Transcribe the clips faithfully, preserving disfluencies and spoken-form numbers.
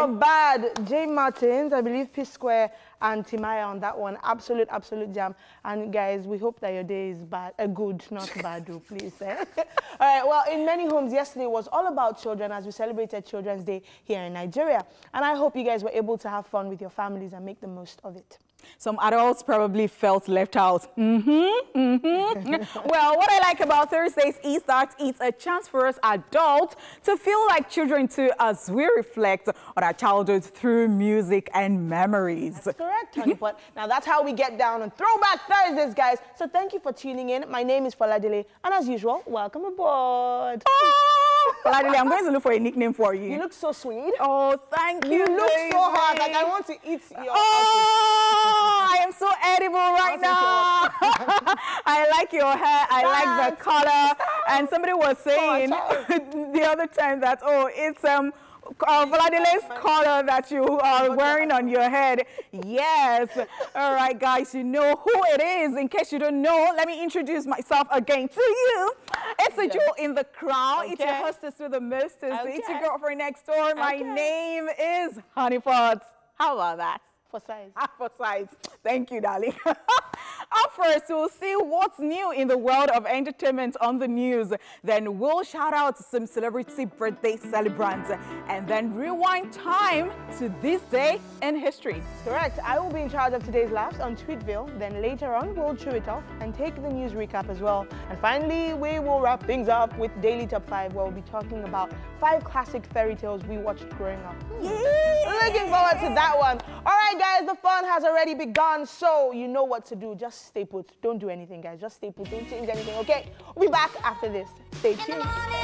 of Bad, Jay Martins, I believe P Square and Timaya on that one. Absolute, absolute jam. And guys, we hope that your day is bad, uh, good, not bad, though, please. Eh? All right, well, in many homes, yesterday was all about children as we celebrated Children's Day here in Nigeria. And I hope you guys were able to have fun with your families and make the most of it. Some adults probably felt left out. Mm-hmm, mm-hmm. Well, what I like about Thursdays is that it's a chance for us adults to feel like children too, as we reflect on our childhood through music and memories. That's correct, honey. But now that's how we get down on Throwback Thursdays, guys. So thank you for tuning in. My name is Foladele, and as usual, welcome aboard. Oh, Foladele, I'm going to look for a nickname for you. You look so sweet. Oh, thank you. You look baby. so hot. Like I want to eat your. Oh, I am so edible right now. I like your hair. I like the color. And somebody was saying the other time that, oh, it's um uh, Foladele's color that you are wearing on your head. Yes. All right, guys, you know who it is. In case you don't know, let me introduce myself again to you. It's a jewel in the crown. Okay. It's your hostess with the mostest. Okay. It's your girlfriend next door. My okay. name is Honeypot. How about that? For size. Ah, for size. Thank you, darling. Up first, we'll see what's new in the world of entertainment on the news. Then we'll shout out to some celebrity birthday celebrants. And then rewind time to this day in history. Correct. I will be in charge of today's laughs on Tweetville. Then later on, we'll chew it off and take the news recap as well. And finally, we will wrap things up with Daily Top five, where we'll be talking about five classic fairy tales we watched growing up. Yeah. Looking forward to that one. All right, guys, the fun has already begun, so you know what to do. Just stay put. Don't do anything, guys. Just stay put. Don't change anything, okay? We'll be back after this. Stay tuned.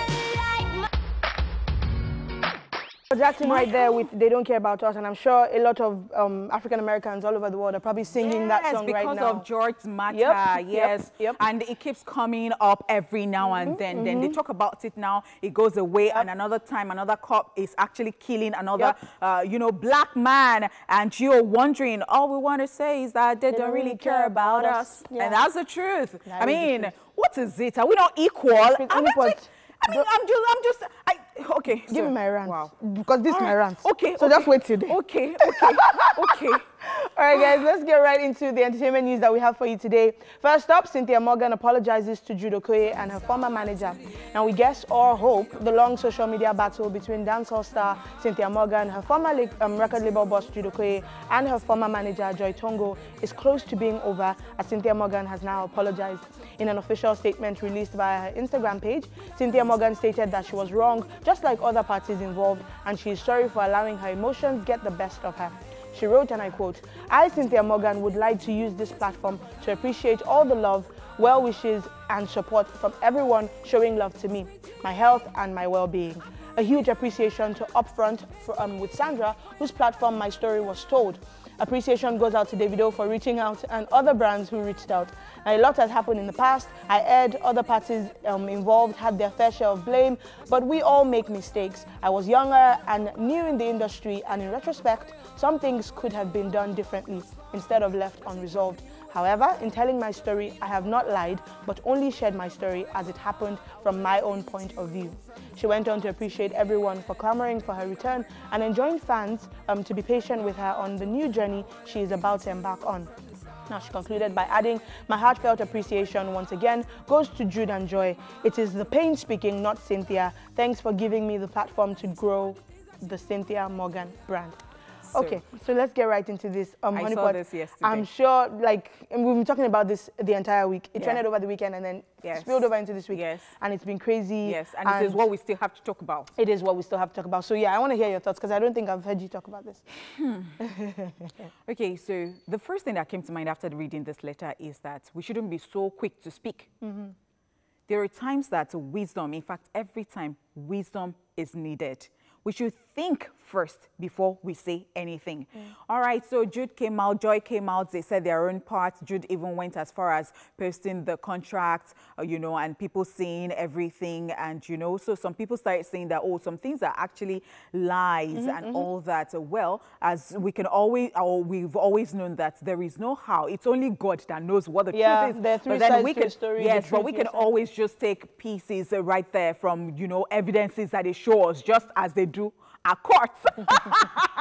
Jackson right there with They Don't Care About Us, and I'm sure a lot of um, African Americans all over the world are probably singing yes, that song right now. because of George Mata, yep, yes. Yep, yep. And it keeps coming up every now mm-hmm, and then. Mm-hmm. Then they talk about it now, it goes away, yep. and another time another cop is actually killing another, yep. uh, you know, black man, and you're wondering, all we want to say is that they, they don't, don't really care, care about us. us. Yeah. And that's the truth. That I mean, what is it? Are we not equal? I mean, I mean, I'm just, I'm just, I, okay. Give so, me my rant. Wow. Because this is my rant. Okay. So okay. just wait today. Okay, okay, okay. All right, guys, let's get right into the entertainment news that we have for you today. First up, Cynthia Morgan apologizes to Jude Okoye and her former manager. Now, we guess or hope the long social media battle between dancehall star Cynthia Morgan, her former um, record label boss Jude Okoye, and her former manager Joy Tongo is close to being over, as Cynthia Morgan has now apologized. In an official statement released via her Instagram page, Cynthia Morgan stated that she was wrong, just like other parties involved, and she is sorry for allowing her emotions get the best of her. She wrote, and I quote, "I, Cynthia Morgan, would like to use this platform to appreciate all the love, well wishes, and support from everyone showing love to me, my health, and my well-being. A huge appreciation to Upfront for, um, with Sandra, whose platform my story was told. Appreciation goes out to Davido for reaching out and other brands who reached out. Now, a lot has happened in the past. I heard other parties um, involved had their fair share of blame, but we all make mistakes. I was younger and new in the industry, and in retrospect, some things could have been done differently instead of left unresolved. However, in telling my story, I have not lied, but only shared my story as it happened from my own point of view." She went on to appreciate everyone for clamoring for her return and enjoined fans um, to be patient with her on the new journey she is about to embark on. Now, she concluded by adding, "My heartfelt appreciation once again goes to Jude and Joy. It is the pain speaking, not Cynthia. Thanks for giving me the platform to grow the Cynthia Morgan brand." So, okay, so let's get right into this. Um, I Honeypot, saw this yesterday. I'm sure, like, and we've been talking about this the entire week. It yeah. trended over the weekend and then yes. spilled over into this week. Yes. And it's been crazy. Yes, and, and it is what we still have to talk about. It is what we still have to talk about. So, yeah, I want to hear your thoughts because I don't think I've heard you talk about this. Hmm. Okay, so the first thing that came to mind after reading this letter is that we shouldn't be so quick to speak. Mm-hmm. There are times that wisdom, in fact, every time, wisdom is needed. We should think first before we say anything. Mm. All right, so Jude came out, Joy came out, they said their own part. Jude even went as far as posting the contract, uh, you know, and people seeing everything. And, you know, so some people started saying that, oh, some things are actually lies mm-hmm, and mm-hmm. all that. Well, as we can always, or we've always known that there is no how. It's only God that knows what the yeah, truth is. There are three but then sides we to can, a story. yes, but we can always just take pieces uh, right there from, you know, evidences that they show us, just as they do at courts.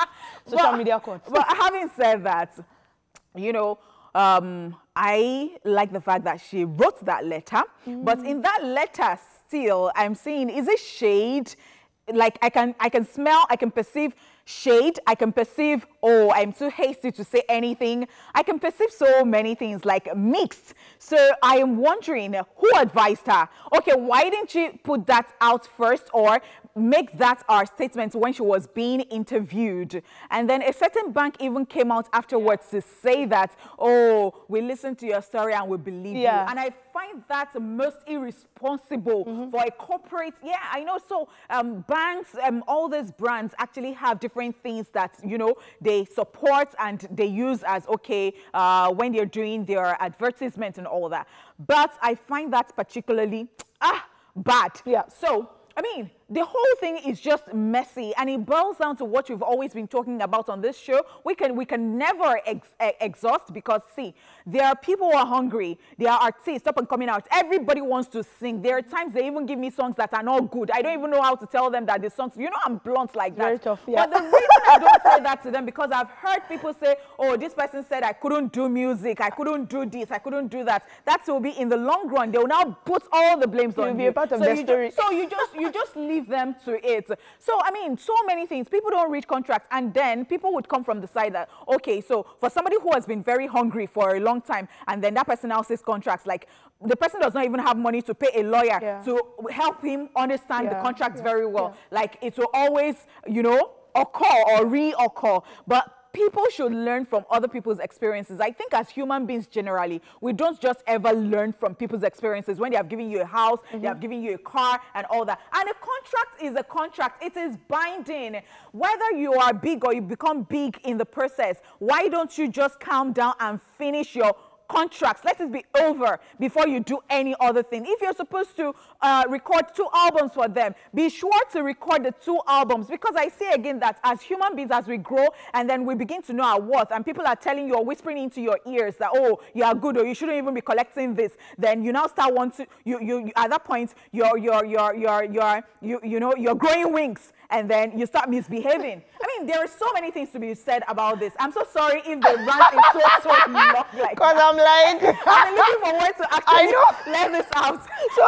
social but, media court. But having said that, you know, um, I like the fact that she wrote that letter. Mm. But in that letter, still, I'm seeing, is it shade? Like I can, I can smell, I can perceive shade. I can perceive, oh, I'm too hasty to say anything. I can perceive so many things, like mixed. So I am wondering who advised her. Okay, why didn't you put that out first, or make that our statement when she was being interviewed? And then a certain bank even came out afterwards to say that, oh, we listened to your story and we believe yeah. you. And I find that most irresponsible mm-hmm. for a corporate. Yeah, I know. So um, banks, um, all these brands actually have different things that, you know, they support and they use as, okay, uh, when they're doing their advertisement and all that. But I find that particularly ah, bad. Yeah. So, I mean, the whole thing is just messy, and it boils down to what we've always been talking about on this show. We can we can never ex exhaust, because see, there are people who are hungry. There are artists up and coming out. Everybody wants to sing. There are times they even give me songs that are not good. I don't even know how to tell them that the songs, you know, I'm blunt like that. Very tough, yeah. But the reason I don't say that to them, because I've heard people say, oh, this person said I couldn't do music, I couldn't do this, I couldn't do that. That will be in the long run. They will now put all the blames on you. You'll be a part of so their you story. So you just you just leave them to it. So, I mean, so many things. People don't read contracts, and then people would come from the side that, okay, so for somebody who has been very hungry for a long time, and then that person now says contracts, like the person does not even have money to pay a lawyer yeah. to help him understand yeah. the contracts yeah. very well. Yeah. Like, it will always, you know, occur or re-occur. But people should learn from other people's experiences. I think as human beings generally, we don't just ever learn from people's experiences. When they have given you a house, mm-hmm. they have given you a car and all that. And a contract is a contract. It is binding. Whether you are big or you become big in the process, why don't you just calm down and finish your contracts? Let it be over before you do any other thing. If you're supposed to uh, record two albums for them, be sure to record the two albums, because I say again that as human beings, as we grow and then we begin to know our worth, and people are telling you or whispering into your ears that, oh, you are good, or you shouldn't even be collecting this, then you now start wanting, you, you, you at that point, you're, you're, you're, you're, you're, you, you know, you're growing wings, and then you start misbehaving. I mean, there are so many things to be said about this. I'm so sorry if the rant is so, so long like Because I'm like... I'm looking forward to actually I know. let this out. So,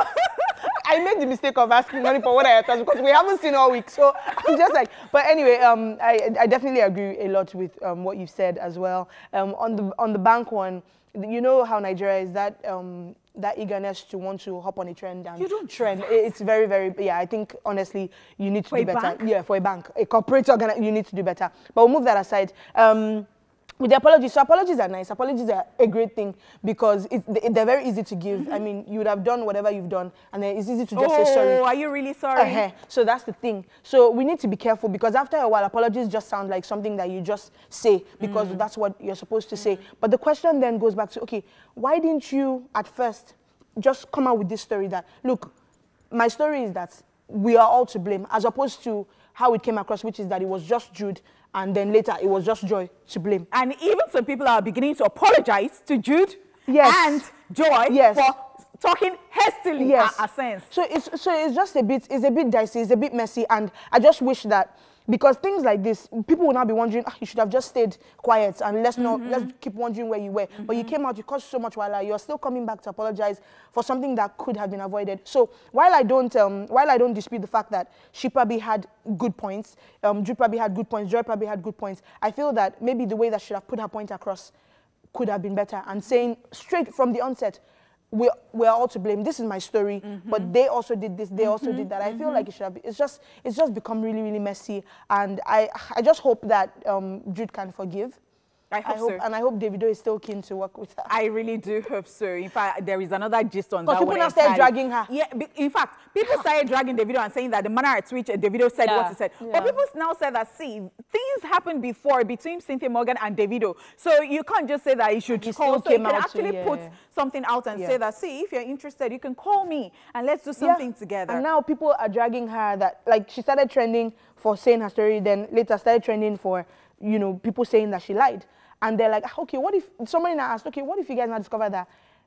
I made the mistake of asking money for what I had because we haven't seen all week. So, I'm just like... But anyway, um, I, I definitely agree a lot with um, what you've said as well. Um, on the on the bank one, you know how Nigeria is, that... Um, that eagerness to want to hop on a trend and you don't trend. It's very, very, yeah, I think, honestly, you need to for do better. Bank? Yeah, for a bank. A corporate organ, you need to do better. But we'll move that aside. Um, with the apologies, so apologies are nice. Apologies are a great thing because it's, they're very easy to give. Mm-hmm. I mean, you would have done whatever you've done, and then it's easy to just oh, say sorry. Oh, are you really sorry? Uh-huh. So that's the thing. So we need to be careful, because after a while, apologies just sound like something that you just say because mm. that's what you're supposed to mm. say. But the question then goes back to, okay, why didn't you at first just come out with this story that, look, my story is that we are all to blame, as opposed to how it came across, which is that it was just Jude, and then later it was just Joy to blame. And even some people are beginning to apologize to Jude yes. and Joy yes. for talking hastily yes. a, a sense. So it's, so it's just a bit, it's a bit dicey, it's a bit messy, and I just wish that, because things like this, people will now be wondering, ah, you should have just stayed quiet and let's not, mm-hmm. let's keep wondering where you were. Mm-hmm. But you came out, you caused so much while you're still coming back to apologize for something that could have been avoided. So while I don't, um, while I don't dispute the fact that she probably had good points, um, Jude probably had good points, Joy probably had good points, I feel that maybe the way that she should have put her point across could have been better, and saying straight from the onset, We're, we're all to blame. This is my story, mm-hmm. but they also did this, they mm-hmm. also did that. I mm-hmm. feel like it should have, it's just, it's just become really, really messy. And I, I just hope that um, Jude can forgive. I hope, I hope so. And I hope Davido is still keen to work with her. I really do hope so. In fact, there is another gist on that one. Because people now started dragging her. Yeah, in fact, people started dragging Davido and saying that the manner at which Davido said yeah. what he said. Yeah. But people now said that, see, things happened before between Cynthia Morgan and Davido. So you can't just say that you should call. So you can actually to, yeah. put something out and yeah. say that, see, if you're interested, you can call me and let's do something yeah. together. And now people are dragging her that, like, she started trending for saying her story, then later started trending for, you know, people saying that she lied. And they're like, okay, what if, somebody now asked, okay, what if you guys now discover that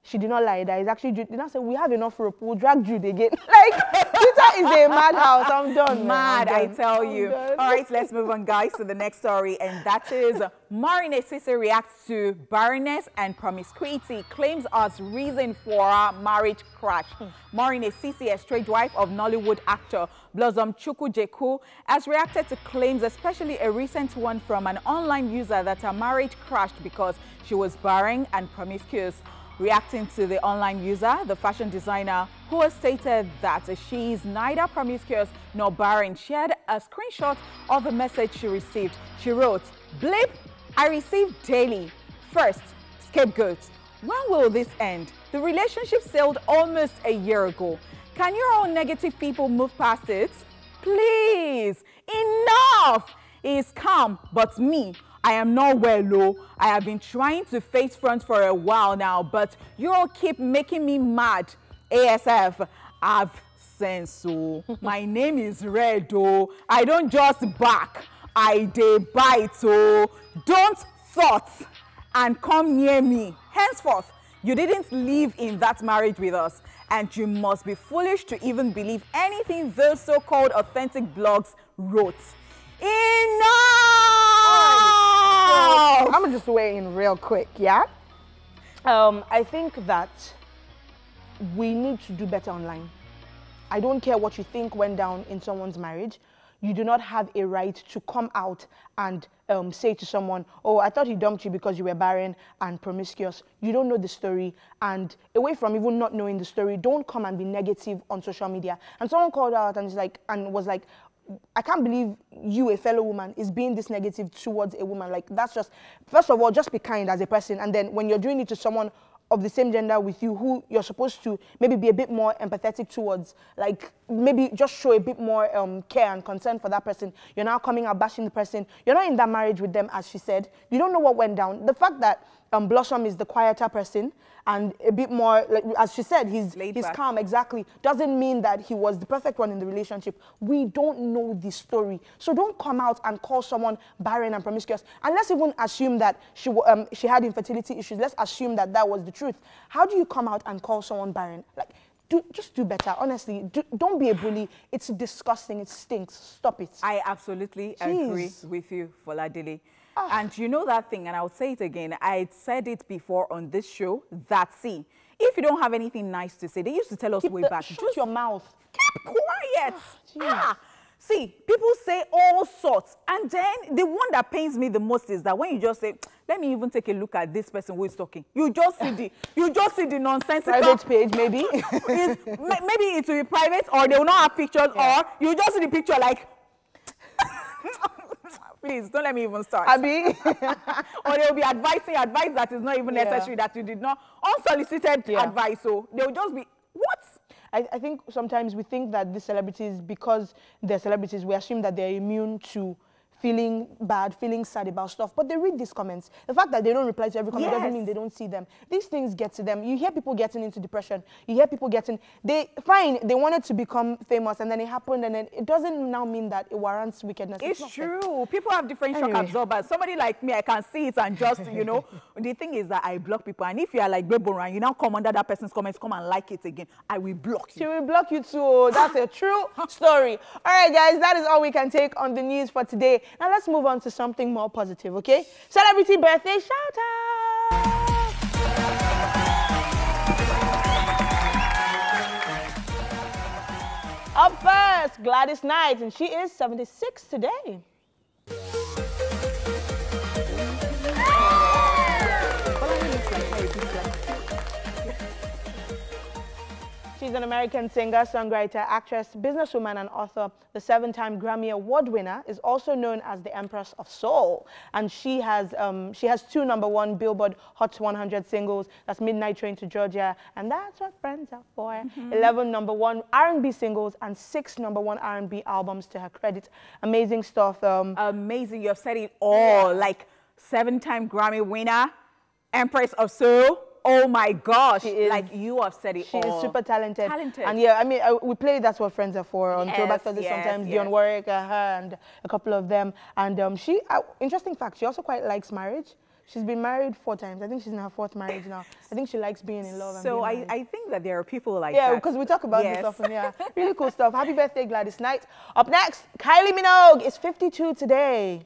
she did not lie. That is actually Jude. Did not say we have enough rope. We'll drag Jude again. Like Twitter is a madhouse. I'm done. Mad, man. I tell I'm you. done. All right, let's move on, guys, to the next story, and that is Marine Sisi reacts to barrenness and promiscuity, claims as reason for her marriage crash. Marine Sisi, a straight wife of Nollywood actor Blossom Chukwujeku, has reacted to claims, especially a recent one from an online user, that her marriage crashed because she was barren and promiscuous. Reacting to the online user, the fashion designer, who has stated that she is neither promiscuous nor barren, shared a screenshot of a message she received. She wrote, "Blip, I receive daily. First, scapegoat. When will this end? The relationship sailed almost a year ago. Can your own negative people move past it? Please, enough! He is calm, but me, I am not well, low. I have been trying to face front for a while now, but you all keep making me mad. A S F, I've sense, so my name is Red, oh. I don't just back, I dey bite, oh. Don't thought and come near me. Henceforth, you didn't live in that marriage with us, and you must be foolish to even believe anything those so-called authentic blogs wrote. Enough! So, I'm gonna just weigh in real quick, yeah? Um, I think that we need to do better online. I don't care what you think went down in someone's marriage. You do not have a right to come out and um, say to someone, oh, I thought he dumped you because you were barren and promiscuous. You don't know the story. And away from even not knowing the story, don't come and be negative on social media. And someone called out and, was like, and was like, I can't believe you, a fellow woman, is being this negative towards a woman. Like, that's just, first of all, just be kind as a person. And then when you're doing it to someone of the same gender with you, who you're supposed to maybe be a bit more empathetic towards, like maybe just show a bit more um, care and concern for that person. You're now coming out bashing the person. You're not in that marriage with them, as she said. You don't know what went down. The fact that um, Blossom is the quieter person and a bit more, like, as she said, he's, he's calm, exactly, doesn't mean that he was the perfect one in the relationship. We don't know the story. So don't come out and call someone barren and promiscuous. And let's even assume that she, um, she had infertility issues. Let's assume that that was the truth. How do you come out and call someone barren? Like, do, just do better, honestly. Do, don't be a bully. It's disgusting. It stinks. Stop it. I absolutely Jeez. agree with you, Foladele. And you know that thing, and I'll say it again, I said it before on this show, that, see, if you don't have anything nice to say, they used to tell us Keep way the, back. Shut your mouth. Keep quiet. Oh, ah, see, people say all sorts. And then the one that pains me the most is that when you just say, let me even take a look at this person who is talking. You just see the, you just see the nonsensical. Private page, maybe. It's, maybe it will be private, or they will not have pictures, yeah. Or you just see the picture like, please, don't let me even start. Abi. Or they'll be advising advice that is not even yeah. necessary, that you did not, unsolicited yeah. advice. So they'll just be, what? I, I think sometimes we think that these celebrities, because they're celebrities, we assume that they're immune to feeling bad, feeling sad about stuff, but they read these comments. The fact that they don't reply to every comment yes. doesn't mean they don't see them. These things get to them. You hear people getting into depression. You hear people getting, they, fine, they wanted to become famous and then it happened, and then it doesn't now mean that it warrants wickedness. It's, it's true. Fair. People have different anyway. shock absorbers. Somebody like me, I can see it and just, you know, the thing is that I block people, and if you are like Bebo and you now come under that person's comments, come and like it again, I will block you. She will block you too. That's a true story. All right, guys, that is all we can take on the news for today. Now let's move on to something more positive, okay? Celebrity birthday shout out! Up first, Gladys Knight, and she is seventy-six today. She's an American singer, songwriter, actress, businesswoman, and author. The seven-time Grammy Award winner is also known as the Empress of Soul. And she has, um, she has two number one Billboard Hot one hundred singles. That's Midnight Train to Georgia, and That's What Friends Are For. Mm-hmm. eleven number one R and B singles and six number one R and B albums to her credit. Amazing stuff. Um, Amazing. You have said it all. Yeah. Like seven-time Grammy winner, Empress of Soul. Oh my gosh, she is, like you have said it she all. She is super talented. Talented. And yeah, I mean, I, we play That's What Friends Are For on yes, Throwback Thursday yes, sometimes, yes. Dionne Warwick, uh, her, and a couple of them. And um, she, uh, interesting fact, she also quite likes marriage. She's been married four times. I think she's in her fourth marriage now. I think she likes being in love. And so being I, I think that there are people like yeah, that. Yeah, because we talk about yes. this often. Yeah, really cool stuff. Happy birthday, Gladys Knight. Up next, Kylie Minogue is fifty-two today.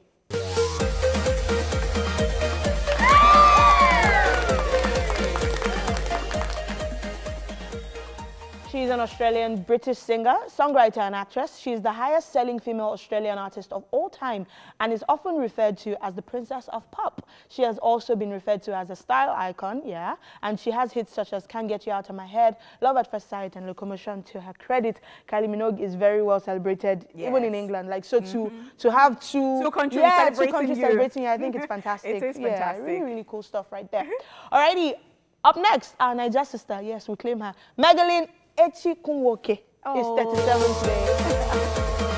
She's an Australian British singer, songwriter and actress. She's the highest selling female Australian artist of all time and is often referred to as the princess of pop. She has also been referred to as a style icon, yeah, and she has hits such as Can't Get You Out of My Head, Love at First Sight and Locomotion to her credit. Kylie Minogue is very well celebrated, yes. even in England. Like, so mm-hmm. to, to have two, two countries yeah, celebrating two countries you. celebrating you, I think it's fantastic. It is yeah, fantastic. Really, really cool stuff right there. Alrighty, up next, our Niger sister, yes, we claim her, Megalyn Echi Kunwoke oh. is thirty-seven today.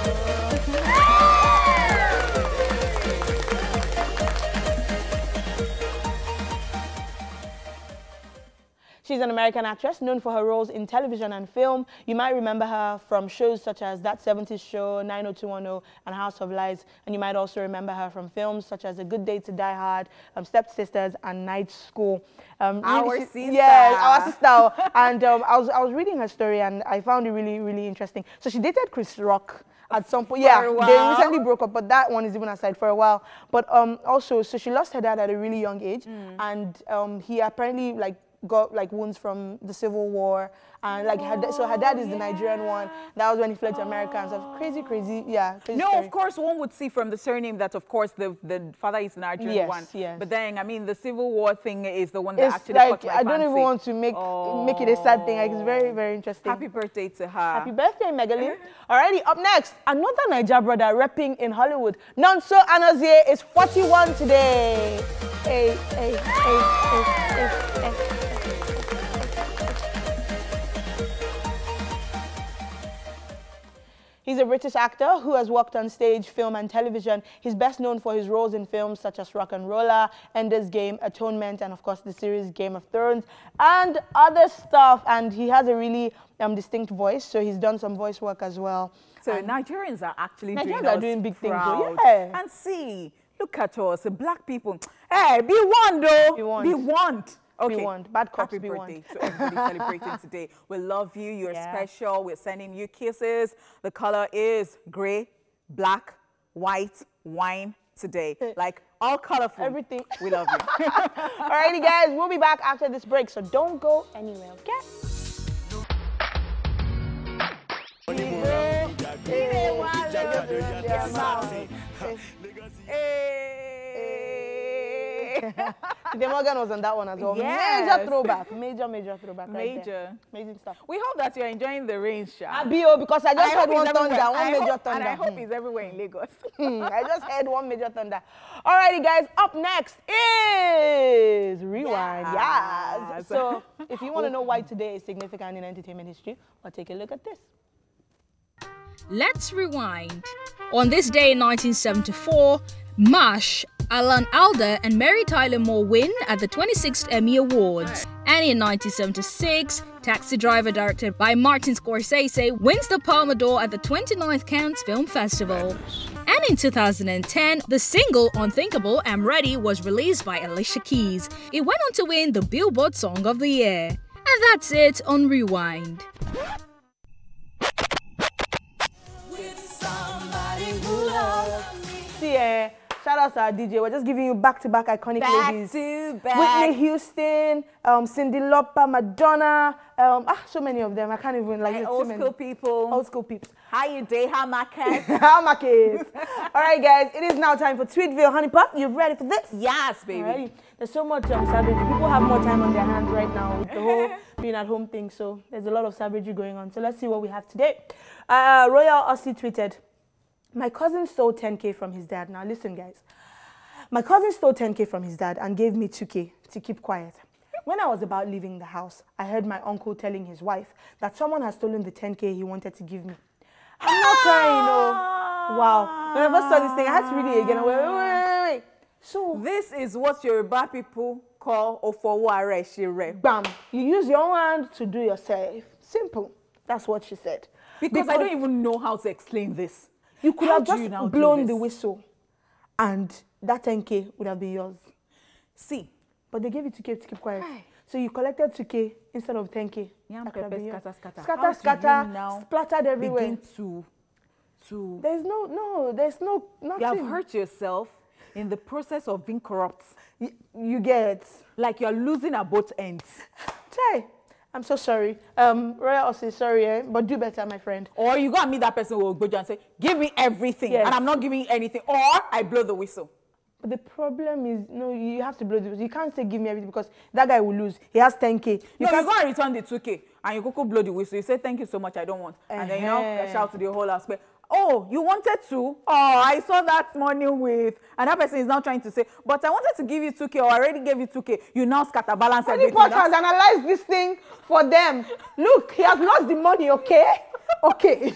She's an American actress known for her roles in television and film. You might remember her from shows such as That seventies Show, nine oh two one oh, and House of Lies. And you might also remember her from films such as A Good Day to Die Hard, um, Step Sisters, and Night School. Um, our really, sister. Yes, our sister. And um, I was I was reading her story and I found it really, really interesting. So she dated Chris Rock at some point. Yeah, they recently broke up, but that one is even aside for a while. But um, also, so she lost her dad at a really young age, mm. and um, he apparently like got like wounds from the Civil War, and like her, so her dad is yeah. the Nigerian one. That was when he fled to America and stuff. Crazy, crazy, yeah. Crazy no, story. Of course, one would see from the surname that, of course, the the father is the Nigerian yes, one. Yes. But then, I mean, the Civil War thing is the one that it's actually like, caught my I don't fancy. even want to make oh. make it a sad thing. Like, it's very, very interesting. Happy birthday to her. Happy birthday, Megalyn. Alrighty, up next, another Niger brother repping in Hollywood. Nonso Anozie is forty-one today. Hey, hey, hey, hey, hey, hey. He's a British actor who has worked on stage, film, and television. He's best known for his roles in films such as Rock and Roller, Ender's Game, Atonement, and of course the series Game of Thrones, and other stuff. And he has a really um, distinct voice, so he's done some voice work as well. So and Nigerians are actually Nigerians doing, are us doing big proud. things. So yeah. And see, look at us, black people. Hey, be one though. Be one. Be one. Okay. Be one. Bad cops, Happy be birthday one. to everybody celebrating today. We love you. You're yeah. special. We're sending you kisses. The color is gray, black, white, wine today. Like all colorful. Everything. We love you. Alrighty, guys. We'll be back after this break, so don't go anywhere, okay? Cynthia Morgan was on that one as well. Yes. Major throwback. Major, major throwback. Major. Right there. Amazing stuff. We hope that you're enjoying the rain, Sha. Abio, because I just I heard one thunder, one I major hope, thunder. And I hope it's everywhere in Lagos. I just heard one major thunder. Alrighty, guys. Up next is Rewind. Yes. yes. So, if you want to know why today is significant in entertainment history, well, take a look at this. Let's rewind. On this day in nineteen seventy-four, MASH, Alan Alda and Mary Tyler Moore win at the twenty-sixth Emmy Awards. And in nineteen seventy-six, Taxi Driver, directed by Martin Scorsese, wins the Palme d'Or at the twenty-ninth Cannes Film Festival. And in two thousand ten, the single Unthinkable I'm Ready was released by Alicia Keys. It went on to win the Billboard Song of the Year. And that's it on Rewind. See, uh, shout out to our D J. We're just giving you back-to-back iconic back ladies. To back. Whitney Houston, um, Cyndi Lauper, Madonna, um, ah, so many of them. I can't even like. Hey, old school people. Old school peeps. How you day? How my kids? How my kids? All right, guys. It is now time for Tweetville Honeypot. You ready for this? Yes, baby. Alrighty. There's so much um, savagery. People have more time on their hands right now with the whole being at home thing. So there's a lot of savagery going on. So let's see what we have today. Uh, Royal Aussie tweeted, "My cousin stole ten K from his dad." Now listen, guys. My cousin stole ten K from his dad and gave me two K to keep quiet. When I was about leaving the house, I heard my uncle telling his wife that someone had stolen the ten K he wanted to give me. I'm not crying, no. Wow. When I first saw this thing, I had to read it again. I went, wait, wait, wait, wait. So this is what Yoruba people call Ofowo Areshire. Bam. You use your own hand to do yourself. Simple. That's what she said. Because, because I don't even know how to explain this. You could how have just blown the whistle and that ten K would have been yours. See. But they gave you two K to keep quiet. Hi. So you collected two K instead of ten K. Yeah, pepper, scatter, scatter. Scatter, scatter, splattered everywhere. Begin to, to... There's no, no, there's no, nothing. You have hurt yourself in the process of being corrupt. You, you get. Like you're losing at both ends. Chai, I'm so sorry. Um, Royal also sorry, eh? But do better, my friend. Or you go and meet that person who will go and say, give me everything, yes. and I'm not giving you anything. Or I blow the whistle. But the problem is, no, you have to blow the whistle. You can't say give me everything because that guy will lose. He has ten K. You no, can't you go and return the two K and you go, go blow the whistle. You say, thank you so much, I don't want. Uh-huh. And then you know, shout to the whole house. Oh, you wanted to? Oh, I saw that money with... And that person is now trying to say, but I wanted to give you two K or I already gave you two K. You now scatter balance everything. Honeypot has analyzed this thing for them. Look, he has lost the money, okay? Okay.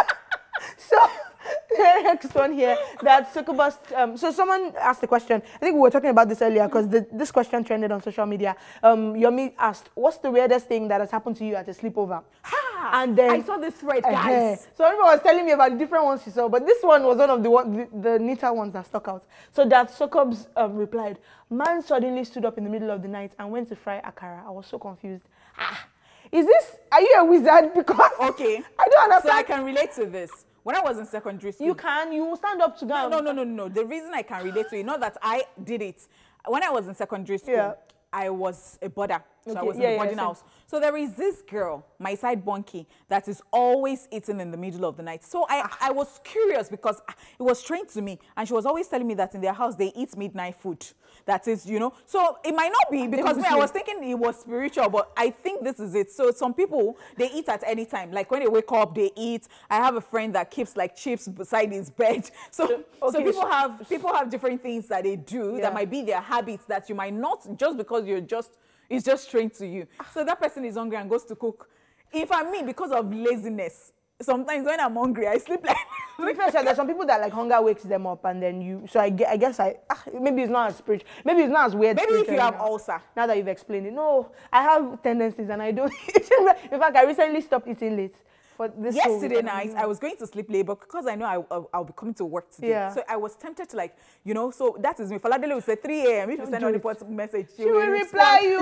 So... the next one here, that Succubus, um, so someone asked the question, I think we were talking about this earlier because this question trended on social media. Um, Yomi asked, what's the weirdest thing that has happened to you at a sleepover? Ha! And then, I saw this thread, guys. Uh, so everyone was telling me about the different ones she saw, but this one was one of the one, the, the neater ones that stuck out. So that Succubus um, replied, man suddenly stood up in the middle of the night and went to fry akara. I was so confused. Ah, is this, are you a wizard? Because okay, I don't understand. So I can relate to this. When I was in secondary school... You can, you will stand up to go. No, no, no, no, no. The reason I can relate to it, not that I did it. When I was in secondary school, yeah. I was a boarder. So okay. I was in yeah, the boarding yeah, house. So there is this girl, my side bunkie, that is always eating in the middle of the night. So I, ah. I was curious because it was strange to me. And she was always telling me that in their house, they eat midnight food. That is, you know. So it might not be because me, I was thinking it was spiritual, but I think this is it. So some people, they eat at any time. Like when they wake up, they eat. I have a friend that keeps like chips beside his bed. So, okay. so people have people have different things that they do yeah. that might be their habits that you might not, just because you're just, it's just strange to you. So that person is hungry and goes to cook. If I'm me, because of laziness, sometimes when I'm hungry, I sleep like... There's some people that like hunger wakes them up and then you... So I, I guess I... Ah, maybe it's not as spiritual. Maybe it's not as weird. Maybe if you have ulcer. Now that you've explained it. No, I have tendencies and I don't... In fact, I recently stopped eating late. For this Yesterday night, I was going to sleep late, but because I know I, I'll, I'll be coming to work today. Yeah. So I was tempted to like, you know, so that is me. Faladele will say three A M If you send on the message, she, she will reply you.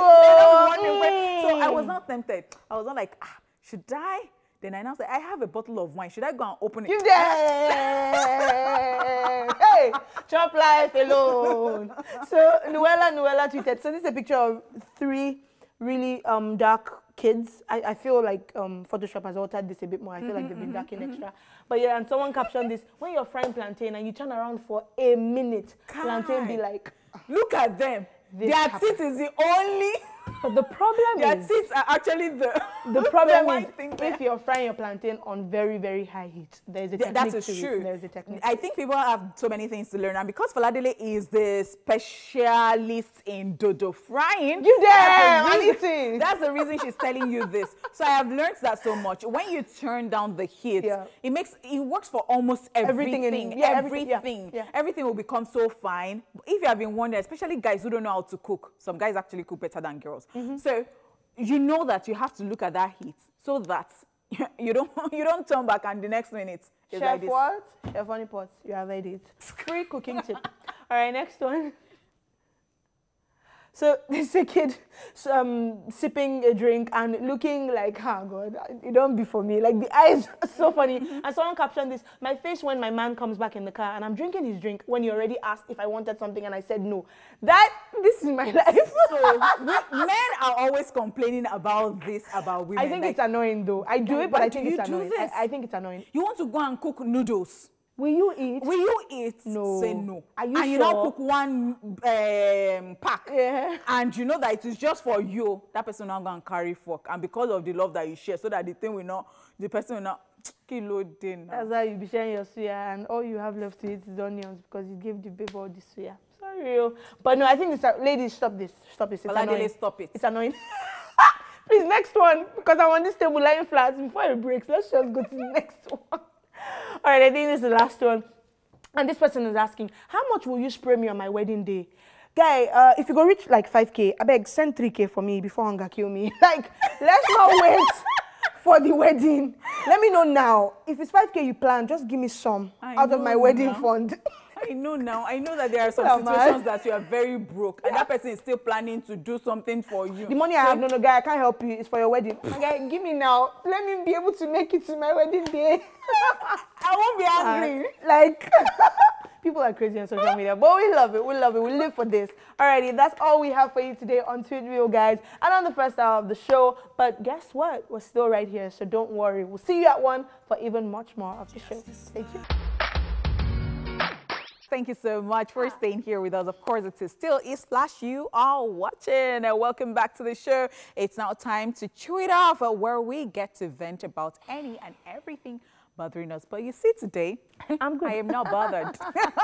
Mm. So I was not tempted. I was not like, ah, should I? Then I now say, I have a bottle of wine. Should I go and open it? Give them. Hey, chop life alone. So Nuella, Nuella tweeted. So this is a picture of three really um, dark kids. I, I feel like um, Photoshop has altered this a bit more. I feel mm-hmm, like they've been mm-hmm, darkened mm-hmm. extra. But yeah, and someone captioned this, when you're frying plantain and you turn around for a minute, God. Plantain be like... Look at them. Their teeth is the only... But the problem Their is... Their teeth are actually the... The problem the is, if you're frying your plantain on very, very high heat, there's a technique That is to true. It. There's a technique. I think people have so many things to learn. And because Faladele is the specialist in dodo frying... You there! That's, that's the reason she's telling you this. So I have learned that so much. When you turn down the heat, yeah. it makes it works for almost everything. Everything. In, yeah, everything. Everything. Yeah, yeah. everything will become so fine. If you have been wondering, especially guys who don't know how to cook, some guys actually cook better than girls. Mm-hmm. So you know that you have to look at that heat so that you don't you don't turn back and the next minute is Chef like this. What? Chef Honeypot, you have heard it. Free cooking tip. All right, next one. So there's a kid um, sipping a drink and looking like, oh God, it don't be for me. Like the eyes are so funny. And someone captioned this, my face when my man comes back in the car and I'm drinking his drink when he already asked if I wanted something and I said no. That, this is my life. So we, men are always complaining about this, about women. I think like, it's annoying though. I do it, but I think it's annoying. I, I think it's annoying. You want to go and cook noodles. Will you eat? Will you eat? No. Say no. Are you and sure? you now cook one um, pack. Yeah. And you know that it is just for you. That person now go and carry fork. And because of the love that you share, so that the thing will not, the person will not, kilo din. That's why you be sharing your suya and all you have left to eat is onions because you gave the baby all the suya. Sorry. But no, I think it's, a, ladies, stop this. Stop this. It's annoying. Stop it. It's annoying. Please, next one. Because I want this table lying flat before it breaks. Let's just go to the next one. All right, I think this is the last one. And this person is asking, how much will you spray me on my wedding day? Guy, uh, if you go reach like five K, I beg, send three K for me before hunger kill me. Like, let's not wait for the wedding. Let me know now. If it's five K you plan, just give me some I out of my wedding now. fund. I know now. I know that there are some Yeah, situations man. that you are very broke, and Yeah. that person is still planning to do something for you. The money I have, no, no, guy, I can't help you. It's for your wedding. Guy, give me now. Let me be able to make it to my wedding day. I won't be angry. Uh, like, people are crazy on social media, but we love it. We love it. We live for this. Alrighty, that's all we have for you today on Tweet Real, guys, and on the first hour of the show. But guess what? We're still right here, so don't worry. We'll see you at one for even much more of the show. Stay tuned. Thank you so much for staying here with us. Of course, it is still eSplash you are watching. And welcome back to the show. It's now time to chew it off, uh, where we get to vent about any and everything bothering us. But you see, today, I'm good. I am not bothered.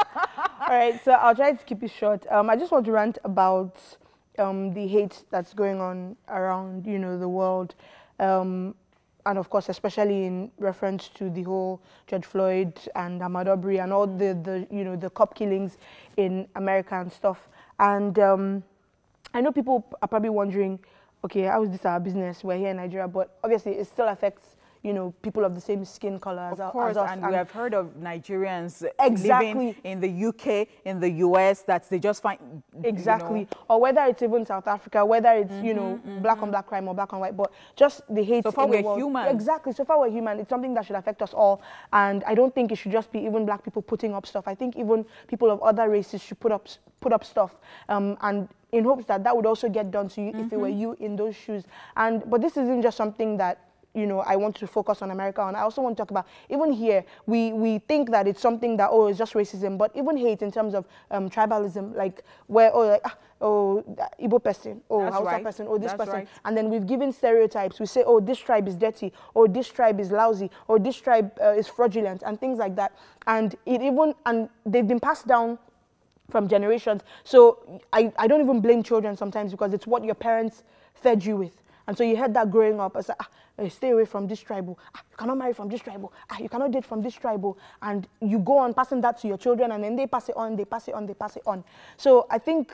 All right, so I'll try to keep it short. Um, I just want to rant about um, the hate that's going on around, you know, the world. Um, And of course, especially in reference to the whole George Floyd and Ahmaud Arbery and all the, the you know, the cop killings in America and stuff. And um, I know people are probably wondering, okay, how is this our business? We're here in Nigeria, but obviously it still affects, you know, people of the same skin color as, Of course, as us. and we have heard of Nigerians Exactly. living in the U K, in the U S, that they just find... Exactly. You know, or whether it's even South Africa, whether it's, Mm-hmm, you know, mm-hmm. black on black crime or black on white, but just the hate So far in the we're world. human. Exactly. So far we're human. It's something that should affect us all. And I don't think it should just be even black people putting up stuff. I think even people of other races should put up put up stuff. Um, and in hopes that that would also get done to you mm-hmm. if it were you in those shoes. And but this isn't just something that, you know, I want to focus on America on. I also want to talk about, even here, we, we think that it's something that, oh, it's just racism, but even hate in terms of um, tribalism, like where, oh, like, ah, oh, Igbo person, oh, That's Hausa right. person, oh, this That's person. right. And then we've given stereotypes. We say, oh, this tribe is dirty, or this tribe is lousy, or this tribe uh, is fraudulent, and things like that. And it even, and they've been passed down from generations. So I, I don't even blame children sometimes, because it's what your parents fed you with. And so you heard that growing up. I said, ah, stay away from this tribal. Ah, you cannot marry from this tribal. Ah, you cannot date from this tribal. And you go on passing that to your children, and then they pass it on, they pass it on, they pass it on. So I think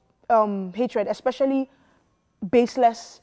um, hatred, especially baseless,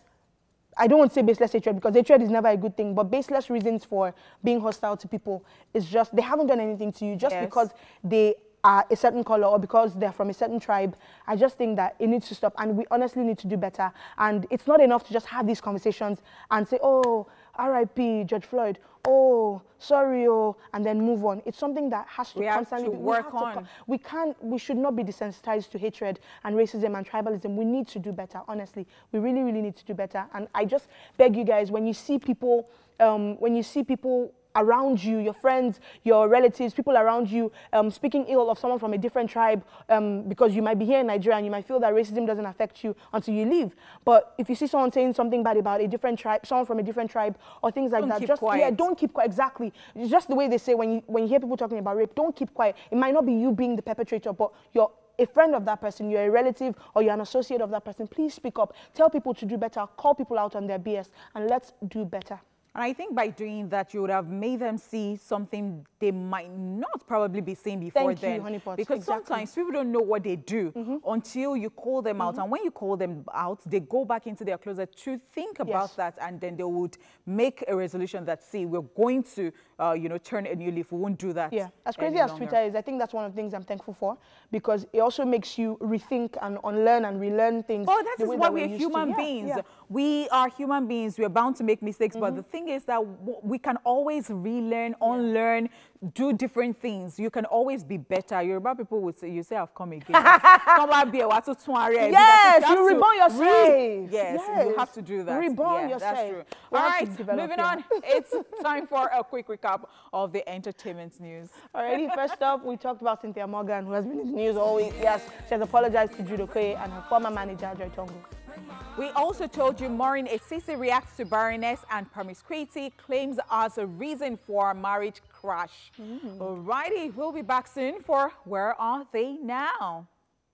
I don't want to say baseless hatred, because hatred is never a good thing, but baseless reasons for being hostile to people is just, they haven't done anything to you just Yes. because they are a certain color or because they're from a certain tribe. I just think that it needs to stop, and we honestly need to do better. And it's not enough to just have these conversations and say, oh, R I P George Floyd, oh, sorry, oh, and then move on. It's something that has to We have constantly to be, work we have on. To, we can't, we should not be desensitized to hatred and racism and tribalism. We need to do better, honestly. We really, really need to do better. And I just beg you guys, when you see people, um, when you see people around you, your friends, your relatives, people around you um, speaking ill of someone from a different tribe, um, because you might be here in Nigeria and you might feel that racism doesn't affect you until you leave. But if you see someone saying something bad about a different tribe, someone from a different tribe, or things like Don't that, keep just quiet. yeah, don't keep quiet. Exactly. It's just the way they say when you when you hear people talking about rape, don't keep quiet. It might not be you being the perpetrator, but you're a friend of that person, you're a relative, or you're an associate of that person. Please speak up. Tell people to do better. Call people out on their B S, and let's do better. And I think by doing that, you would have made them see something they might not probably be seeing before Thank you, then. honeypot. Because Exactly. sometimes people don't know what they do Mm-hmm. until you call them out. And when you call them out, they go back into their closet to think about Yes. that, and then they would make a resolution that, see, we're going to, uh, you know, turn a new leaf. We won't do that. Yeah, as crazy any as longer. Twitter is, I think that's one of the things I'm thankful for, because it also makes you rethink and unlearn and relearn things. Oh, that the is way why that we're used to. human Yeah, beings. yeah. We are human beings. We're bound to make mistakes. But the thing is that w- we can always relearn, unlearn, do different things. You can always be better. Yoruba people would say, you say, I've come again. Come back, be a watu tuare. Yes, Because you have to reborn yourself. re- Yes, you Yes. have to do that. Reborn Yeah, that's yourself. true. We All have to right, develop, moving yeah. on. It's time for a quick recap of the entertainment news. Alrighty, first up, we talked about Cynthia Morgan, who has been in the news always. Yes, she has apologized to Jude Okoye and her former manager, Joy Tongo. We also told you Maureen Esisi reacts to barrenness and promiscuity, claims as a reason for marriage crash. Mm. Alrighty, we'll be back soon for Where Are They Now?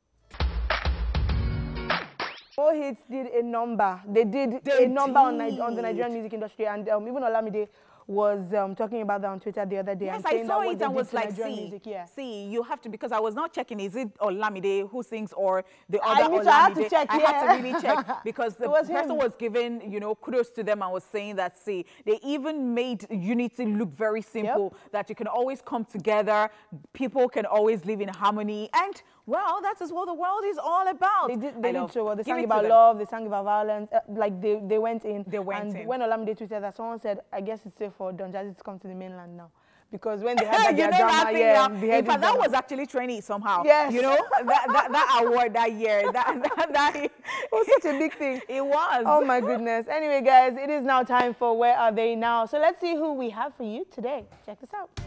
Four Hits did a number. They did They a number on, Ni- on the did. Nigerian music industry, and um, even Olamide was um, talking about that on Twitter the other day. Yes, and I saying saw that what it they and did was to like, Nigerian see, music, yeah. see, you have to, because I was not checking, is it Olamide who sings or the I other need to- I had Olamide? to check, I yeah. had to really check because the It was person him. was giving, you know, kudos to them and was saying that, see, they even made unity look very simple, Yep. that you can always come together, people can always live in harmony, and well, that is what the world is all about. They did, I they did love- so well. They give sang it to about them. love, they sang about violence. Uh, like, they, they went in. They went and in. when Olamide tweeted that, someone said, I guess it's safe for Don Jazzy to come to the mainland now. Because when they had that you their know drama, that thing, yeah, yeah. they In had fact, this that drama. was actually trendy somehow. Yes. You know, that, that, that award that year, that, that, that It was such a big thing. it was. Oh my goodness. Anyway, guys, it is now time for Where Are They Now? So let's see who we have for you today. Check this out.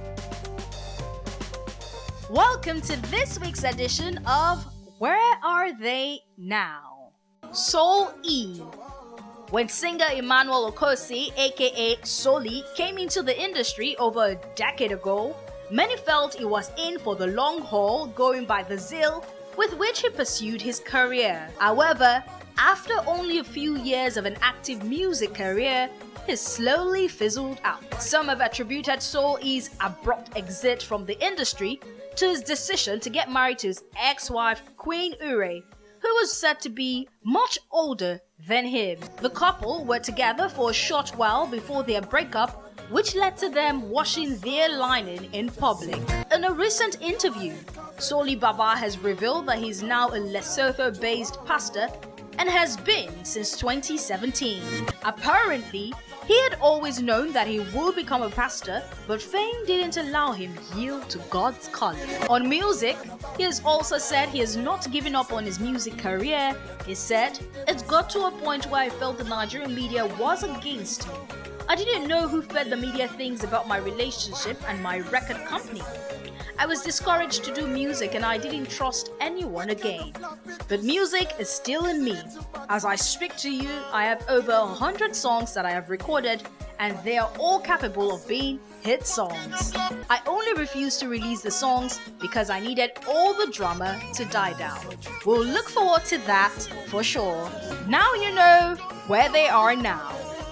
Welcome to this week's edition of Where Are They Now? Soul E. When singer Emmanuel Okosi, aka Soli, came into the industry over a decade ago, many felt he was in for the long haul, going by the zeal with which he pursued his career. However, after only a few years of an active music career, he slowly fizzled out. Some have attributed Soul E's abrupt exit from the industry to his decision to get married to his ex-wife Queen Ure, who was said to be much older than him. The couple were together for a short while before their breakup, which led to them washing their linen in public. In a recent interview, Soli Baba has revealed that he's now a Lesotho-based pastor and has been since twenty seventeen. Apparently, he had always known that he would become a pastor, but fame didn't allow him yield to God's calling. On music, he has also said he has not given up on his music career. He said, "It got to a point where I felt the Nigerian media was against me. I didn't know who fed the media things about my relationship and my record company. I was discouraged to do music and I didn't trust anyone again. But music is still in me. As I speak to you, I have over a hundred songs that I have recorded and they are all capable of being hit songs. I only refused to release the songs because I needed all the drama to die down. We'll look forward to that for sure. Now you know where they are now."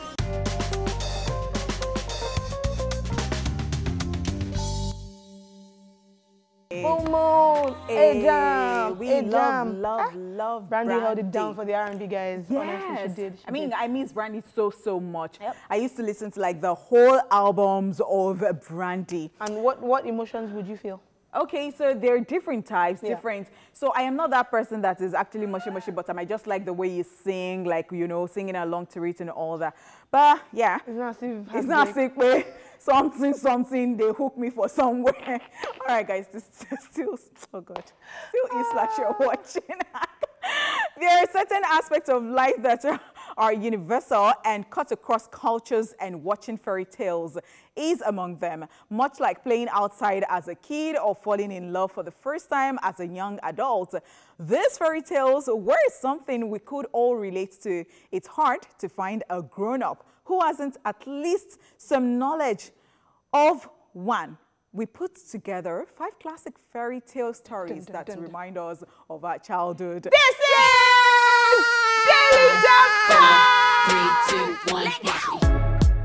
Full Moon, Hey, A-Jam, we A-Jam. love, love, Ah, love Brandy held it Brandy. down for the R and B guys. Honestly, she Yes. did. She I mean, did. I miss Brandy so, so much. Yep. I used to listen to like the whole albums of Brandy. And what, what emotions would you feel? Okay, so there are different types, Yeah. different. So I am not that person that is actually mushy mushy, but I might just like the way you sing, like, you know, singing along to it and all that. But yeah, It's not as if it's not sick way. Something, something, they hook me for somewhere. All right, guys, this is still, oh God, still is like you're watching. There are certain aspects of life that are, are universal and cut across cultures, and watching fairy tales is among them. Much like playing outside as a kid or falling in love for the first time as a young adult, these fairy tales were something we could all relate to. It's hard to find a grown-up who hasn't at least some knowledge of one. We put together five classic fairy tale stories Dun, dun, that dun, dun. remind us of our childhood. This is Daily Jump! Three, two, one, watch me.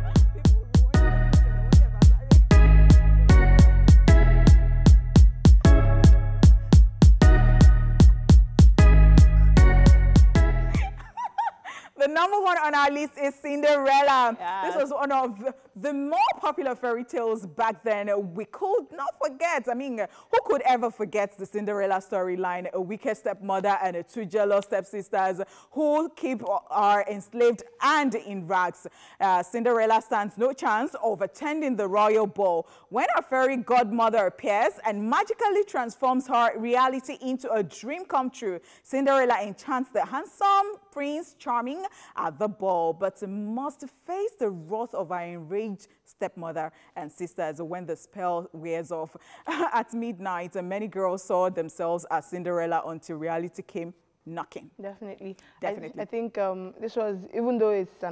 The number one on our list is Cinderella. Yes. This was one of the more popular fairy tales back then. We could not forget. I mean, who could ever forget the Cinderella storyline? A wicked stepmother and two jealous stepsisters who keep are enslaved and in rags. Uh, Cinderella stands no chance of attending the royal ball when a fairy godmother appears and magically transforms her reality into a dream come true. Cinderella enchants the handsome Prince Charming at the ball, but must face the wrath of her enraged stepmother and sisters when the spell wears off. At midnight, many girls saw themselves as Cinderella until reality came knocking. Definitely. Definitely. I, I think um, this was, even though it's an uh,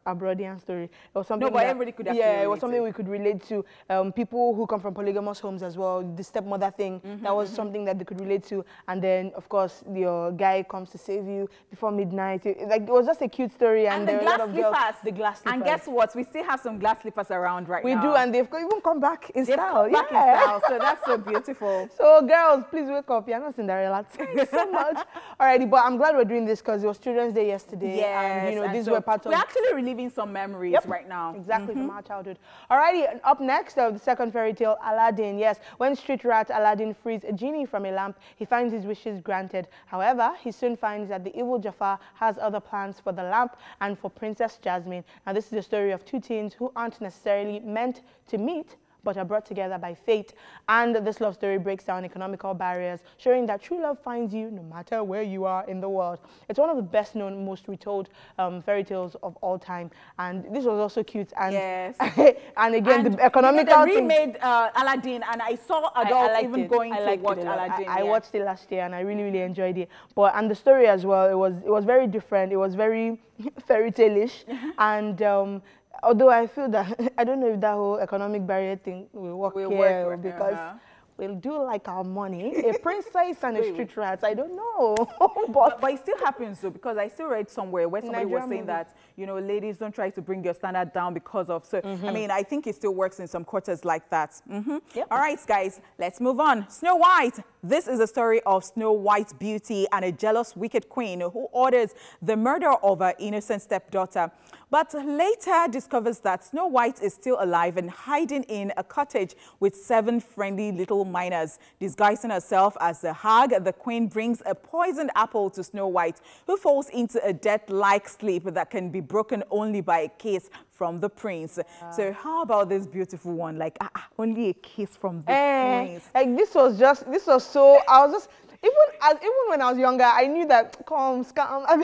a Brodian story. It was something No, but that, everybody could actually yeah, it was relate something to. we could relate to. Um, people who come from polygamous homes as well, the stepmother thing, Mm-hmm, that was mm-hmm. something that they could relate to. And then, of course, your guy comes to save you before midnight. It, like, it was just a cute story. And, And there the were a glass lot of girls. slippers. The glass slippers. And guess what? We still have some glass slippers around right we now. do, and they've even come back in They've style. come back yeah. in style, so that's so beautiful. So, girls, please wake up. You're not Cinderella. Thank you so much. Alrighty, but I'm glad we're doing this because it was Children's Day yesterday. Yes, and, you know, and these so were part of... We're actually reliving some memories Yep, right now. Exactly, Mm-hmm. from our childhood. Alrighty, and up next, uh, the second fairy tale, Aladdin. Yes, when street rat Aladdin frees a genie from a lamp, he finds his wishes granted. However, he soon finds that the evil Jafar has other plans for the lamp and for Princess Jasmine. Now, this is the story of two teens who aren't necessarily meant to meet, but are brought together by fate. And this love story breaks down economical barriers, showing that true love finds you no matter where you are in the world. It's one of the best known, most retold um, fairy tales of all time. And this was also cute. And, yes. and again, and the economical you know, they thing. remade uh, Aladdin, and I saw adults I, I even it. going I to liked watch it a lot. Aladdin. I, I yeah. watched it last year, and I really, really enjoyed it. But and the story as well, it was it was very different. It was very fairy tale-ish, and um, although I feel that, I don't know if that whole economic barrier thing will work Will here work, because uh-huh. we'll do like our money. A princess and a Wait, street wait. rat, I don't know. But, but but it still happens though, because I still read somewhere where somebody Nigerian was saying movie. that, you know, ladies, don't try to bring your standard down because of, so, I mean, I think it still works in some quarters like that. Mm-hmm. Yep. All right, guys, let's move on. Snow White. This is a story of Snow White's beauty and a jealous, wicked queen who orders the murder of her innocent stepdaughter, but later discovers that Snow White is still alive and hiding in a cottage with seven friendly little miners. Disguising herself as a hag, the queen brings a poisoned apple to Snow White, who falls into a death-like sleep that can be broken only by a kiss from the prince. Uh, so how about this beautiful one? Like, ah, ah, only a kiss from the eh, prince. like this was just, this was so, I was just, even as even when I was younger, I knew that come scam. I mean,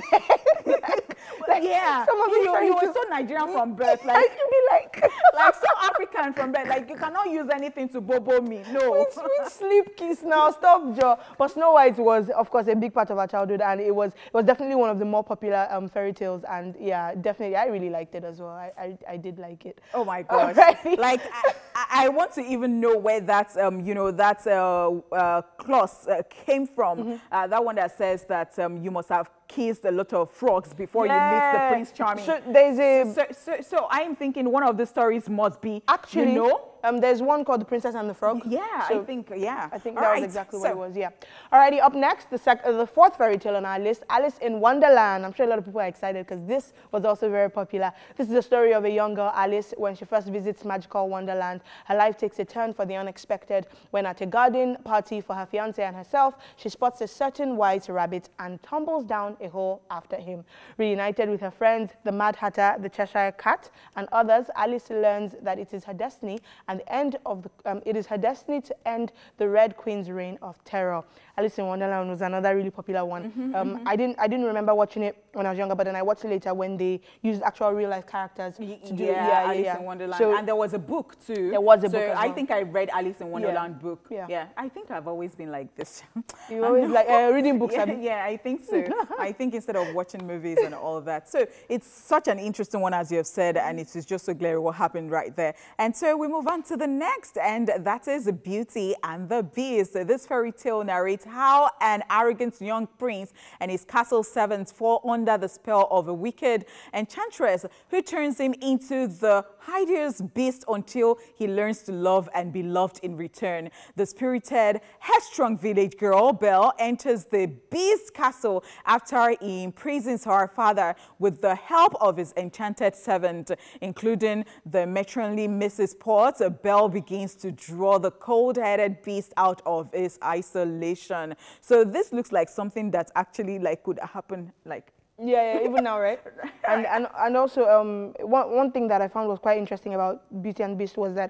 like, like Yeah, some of you, these you, fairy you were tales- so Nigerian from birth, I like, could be like, like so African from birth. Like, you cannot use anything to bobo me. No. sweet sleep kiss now, stop Joe. But Snow White was, of course, a big part of our childhood, and it was it was definitely one of the more popular um, fairy tales. And yeah, definitely, I really liked it as well. I I, I did like it. Oh my gosh! Alright. Like I, I I want to even know where that um you know that uh, uh, clause uh, came from. Mm-hmm. uh, that one that says that um you must have kissed a lot of frogs before you meet the Prince Charming. So there's a So, so, so I'm thinking one of the stories must be actually you know. um there's one called The Princess and the Frog. Yeah, So I think yeah. I think All that right, was exactly so, what it was, yeah. Alrighty, up next, the sec uh, the fourth fairy tale on our list, Alice in Wonderland. I'm sure a lot of people are excited because this was also very popular. This is the story of a young girl, Alice, when she first visits magical Wonderland. Her life takes a turn for the unexpected when at a garden party for her fiancé and herself, she spots a certain white rabbit and tumbles down a hole after him. Reunited with her friends, the Mad Hatter, the Cheshire Cat, and others, Alice learns that it is her destiny and the end of the Um, it is her destiny to end the Red Queen's reign of terror. Alice in Wonderland was another really popular one. Mm-hmm, um, mm-hmm. I didn't I didn't remember watching it when I was younger, but then I watched it later when they used actual real life characters to do yeah, it. Yeah, Alice yeah, yeah. in Wonderland. So And there was a book too. There was a so book as I well. think I read Alice in Wonderland book. Yeah. Yeah. I think I've always been like this. you always like uh, reading books. Yeah, Abby? yeah, I think so. I think instead of watching movies and all of that. So it's such an interesting one, as you have said, and it is just so clear what happened right there. And so we move on to the next, and that is Beauty and the Beast. So this fairy tale narrates how an arrogant young prince and his castle servants fall under the spell of a wicked enchantress who turns him into the hideous beast until he learns to love and be loved in return. The spirited, headstrong village girl, Belle, enters the beast's castle after he imprisons her father with the help of his enchanted servant, including the matronly Missus Potts. Belle begins to draw the cold-headed beast out of his isolation. So this looks like something that actually like could happen like Yeah, yeah, even now, right? And and and also, um, one one thing that I found was quite interesting about Beauty and the Beast was that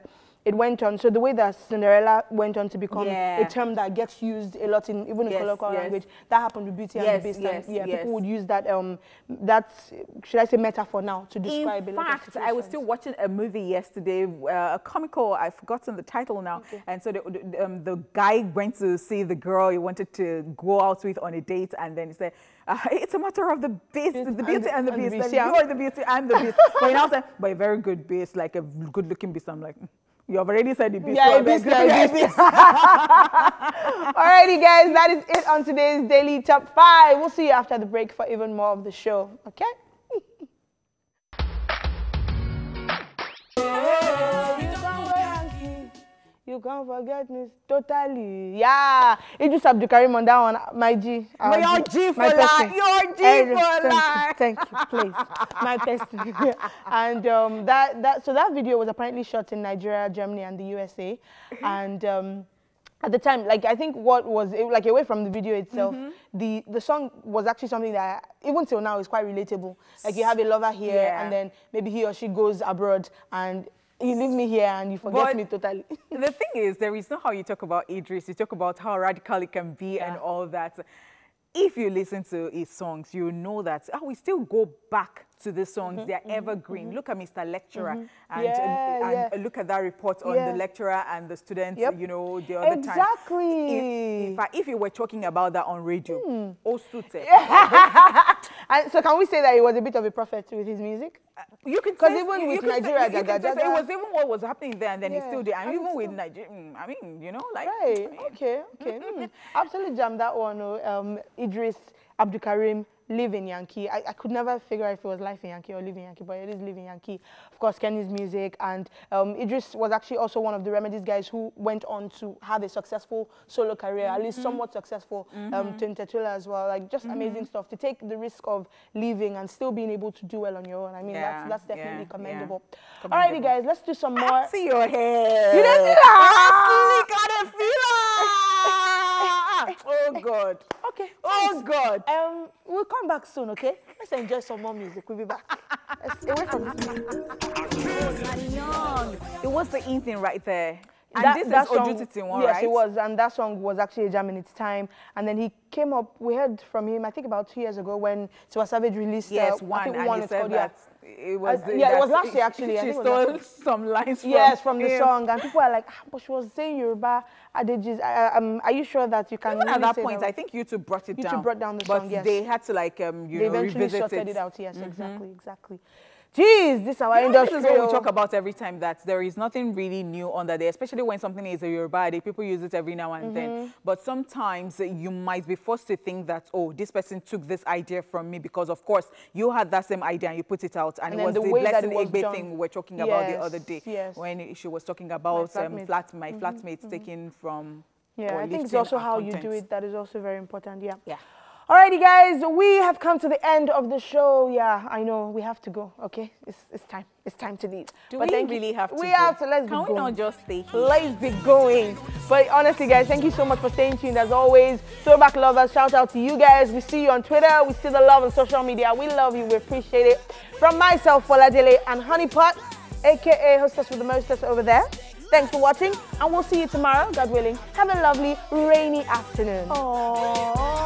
it went on. So the way that Cinderella went on to become yeah. a term that gets used a lot in even in yes, colloquial yes. language, that happened with Beauty yes, and the Beast. yes, and yeah, yes. people would use that. Um, that's should I say metaphor now to describe in a lot fact, of situations. I was still watching a movie yesterday, uh, a comical. I've forgotten the title now. Okay. And so the, the, um, the guy went to see the girl he wanted to go out with on a date, and then he said, uh, "It's a matter of the beast, the beauty and the, and the beast. And, and yeah. You are the beauty and the beast." But he now said, "But a very good beast, like a good-looking beast." I'm like, you have already said the beast. Yeah, so beast, yeah, beast. Alrighty, guys, that is it on today's Daily Top five. We'll see you after the break for even more of the show. Okay? You can't forget me totally. Yeah. Idris Abdulkarim on that one, my G. My your G for life. Your G for life. Thank you, please. My person. And um, that, that, so that video was apparently shot in Nigeria, Germany, and the U S A. And um, at the time, like, I think what was, like, away from the video itself, mm-hmm. the, the song was actually something that, even till now, is quite relatable. Like, you have a lover here, yeah. and then maybe he or she goes abroad, and you leave me here and you forget but me totally. The thing is, there is not how you talk about Idris. You talk about how radical it can be yeah. and all that. If you listen to his songs, you know that oh, we still go back to the songs. Mm-hmm, They're mm-hmm, evergreen. Mm-hmm. Look at Mister Lecturer mm-hmm. and, yeah, and, yeah. and look at that report on yeah. the lecturer and the students, yep. you know, the other exactly. time. Exactly. If, if, if you were talking about that on radio, mm. oh, suited. And so can we say that he was a bit of a prophet with his music? Uh, you can because even you, with you Nigeria, say, you, you say, it was even what was happening there, and then yeah, it's still there. And even so. with Nigeria, I mean, you know, like right. I mean. Okay, okay. mm. Absolutely jammed that one. Um, Idris Abdulkarim, Live in Yankee. I, I could never figure out if it was Life in Yankee or Live in Yankee, but it is Live in Yankee. Of course, Kenny's music. And um, Idris was actually also one of the Remedies guys who went on to have a successful solo career, mm-hmm. at least somewhat successful, mm-hmm. um, to Ntetula as well. Like, just mm-hmm. amazing stuff. To take the risk of leaving and still being able to do well on your own. I mean, yeah, that's, that's definitely yeah, commendable. Yeah. commendable. Alrighty, guys, let's do some more. I see your hair. You didn't see that? I feel Oh, God. Okay. Oh, God. Um, we'll come back soon, okay? Let's enjoy some more music. We'll be back. Let's away from this music. It was the in thing right there. And that, this that is song, Ojuti one, yes, right? it was. And that song was actually a jam in its time. And then he came up, we heard from him, I think about two years ago when Tiwa Savage released yes, uh, one, I think and one he is said called, that yeah. It was uh, yeah, it was last year actually. She I stole some lines from Yes, from the him. song. And people are like, ah, but she was saying Yoruba Adejis. Uh, um, are you sure that you can Even really at that say point, that? I think YouTube brought it YouTube down. brought down the but song, yes. they had to like, um, you they know, eventually revisit sorted it. it out, yes, Mm-hmm. exactly, exactly. Jeez, this is our you know, industry. This is what we talk about every time, that there is nothing really new under there, especially when something is a Yoruba Day. People use it every now and mm-hmm. then. But sometimes you might be forced to think that, oh, this person took this idea from me because, of course, you had that same idea and you put it out. And, and it was the, the Blessing Egbe thing we were talking yes, about the other day yes. when she was talking about my, um, flat, my mm-hmm. flatmates mm-hmm. taken from... Yeah, I think it's also how content. you do it that is also very important, yeah. Yeah. Alrighty, guys, we have come to the end of the show. Yeah, I know we have to go. Okay, it's it's time. It's time to leave. Do but we really have to? We go? have to. Let's Can be we going. not just stay here? Let's be going. But honestly, guys, thank you so much for staying tuned. As always, Throwback Lovers, shout out to you guys. We see you on Twitter. We see the love on social media. We love you. We appreciate it. From myself, Foladele, and Honeypot, aka hostess with the mostest over there. Thanks for watching, and we'll see you tomorrow, God willing. Have a lovely rainy afternoon. Aww.